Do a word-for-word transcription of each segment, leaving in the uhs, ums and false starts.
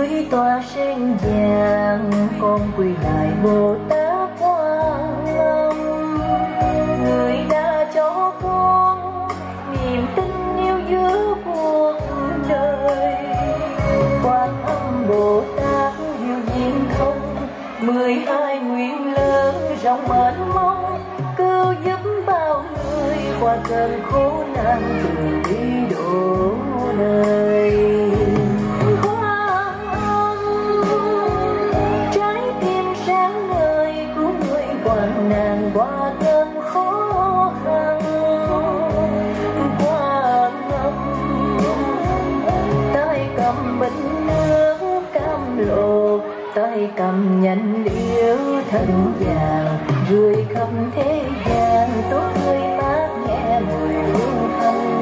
dưới tòa sen vàng con quỳ lại Bồ Tát Quan Âm, người đã cho con niềm tin yêu giữa cuộc đời. Quan Âm Bồ Tát hiếu duyên thông, mười hai nguyện lớn rộng mênh mông, cứu giúp bao người qua cơn khổ nạn từ bi độ đời. Quan Âm trái tim sáng ngời cứu người hoạn nạn qua cơn khó khăn. Quan Âm tay cầm bình nước cam lộ, tay cầm nhành liễu thân vàng, rơi khắp thế gian tốt tươi mát nhẹ mùi hương thanh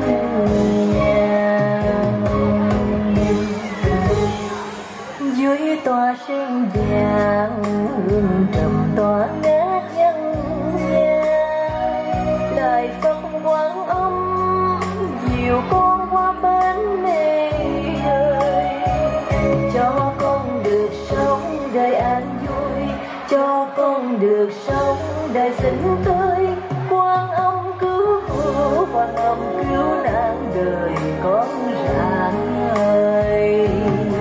nhàn. Dưới tòa sen vàng hương trầm tỏa ngát nhân gian, Đại Phật Quan Âm dìu con qua bên mê đời, cho con được sống đời an vui, cho con được sống đời xinh tươi. Quan Âm cứu khổ, Quan Âm cứu nạn đời con rạng ngời.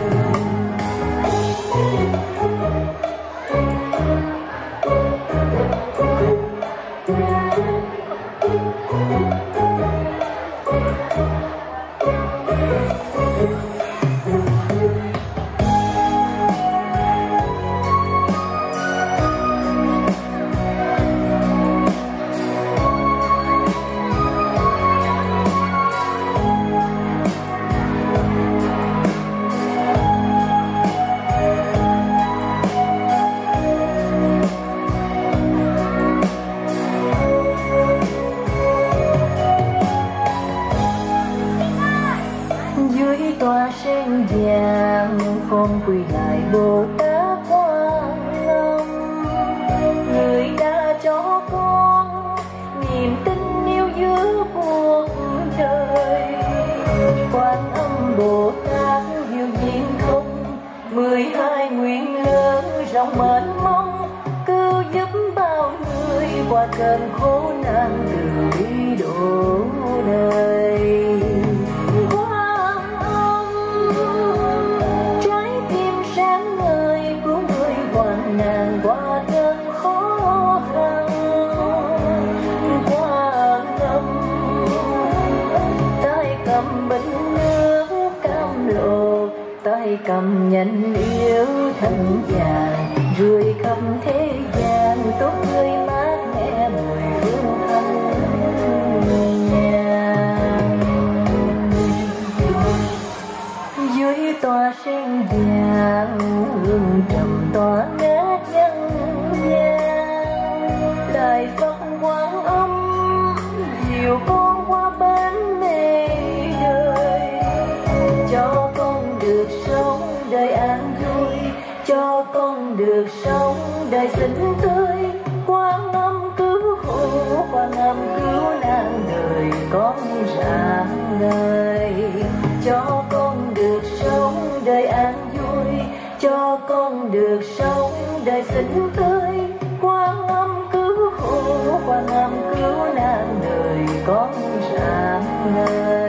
Dưới tòa sen vàng con quỳ lại Bồ Tát Quan Âm, người đã cho con niềm tin yêu giữa cuộc đời. Quan Âm Bồ Tát hiếu duyên thông, mười hai nguyện lớn rộng mênh mông, cứu giúp bao người qua cơn khổ nạn từ bi độ đời. Nàng qua cơn khó khăn. Quan Âm tay cầm bình nước cam lộ, tay cầm nhành liễu thân vàng, rơi khắp thế gian tốt tươi mát mẻ mùi hương thanh nhàn. Dưới tòa sen vàng hương trầm tỏa ngát nhân gian, Đại Phật Quan Âm dìu con qua bên mê đời, cho con được sống đời an vui, cho con được sống đời xinh tươi. Quan Âm cứu khổ, Quan Âm cứu nạn đời con rạng ngời, cho con được sống đời an vui, cho con được sống đời xinh tươi. Quan Âm cứu khổ, Quan Âm cứu nạn đời con rạng ngời.